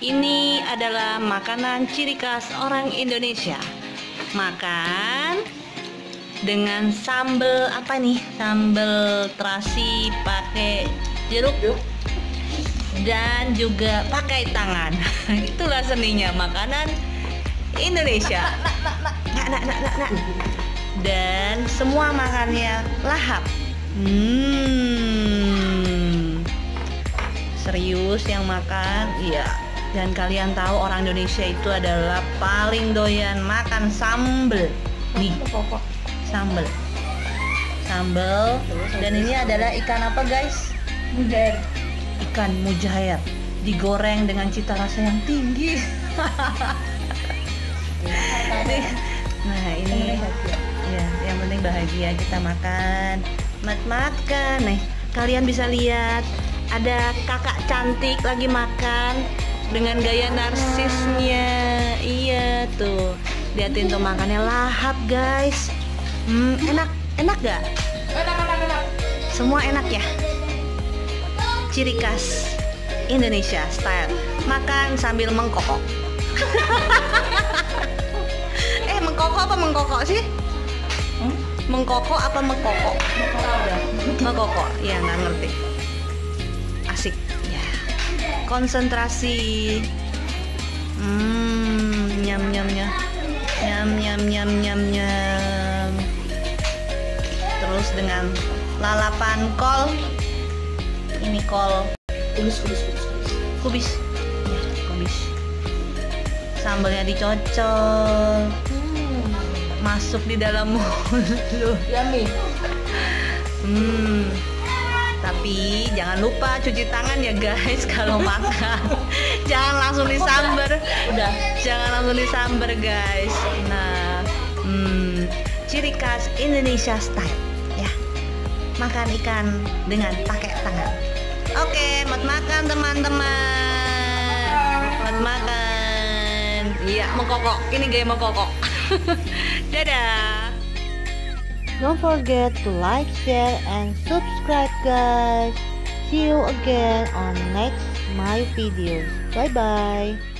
Ini adalah makanan ciri khas orang Indonesia. Makan dengan sambal apa nih? Sambal terasi pakai jeruk dan juga pakai tangan. Itulah seninya makanan Indonesia. Nak. Dan semua makannya lahap. Serius yang makan, iya. Dan kalian tahu orang Indonesia itu adalah paling doyan makan sambal. Nih, sambal. Dan ini adalah ikan apa guys? Mujair. Ikan mujair digoreng dengan cita rasa yang tinggi. Nah ini ya, yang penting bahagia kita makan. Makan. Nih, kalian bisa lihat ada kakak cantik lagi makan dengan gaya narsisnya. Iya tuh, liatin tuh makannya lahap guys. Enak gak? Enak. Semua enak ya. Ciri khas Indonesia style. Makan sambil mengkokok. Mengkokok apa mengkokok sih? Mengkokok apa mengkokok? Mengkokok. Ya nggak ngerti. Asik. Ya. Konsentrasi. Nyam. Terus dengan lalapan kol. Ini kol kubis. Ya, kubis. Sambalnya dicocol. Masuk di dalam mulut. Yummy. Tapi jangan lupa cuci tangan ya guys kalau makan. Jangan langsung disambar. Udah. Jangan langsung disambar guys. Nah, ciri khas Indonesia style ya. Makan ikan dengan pakai tangan. Oke, mat makan teman-teman. Mat makan. Iya, mengkokok. Ini gaya mengkokok. Dadah. Don't forget to like, share, and subscribe guys. See you again on next my videos. Bye bye.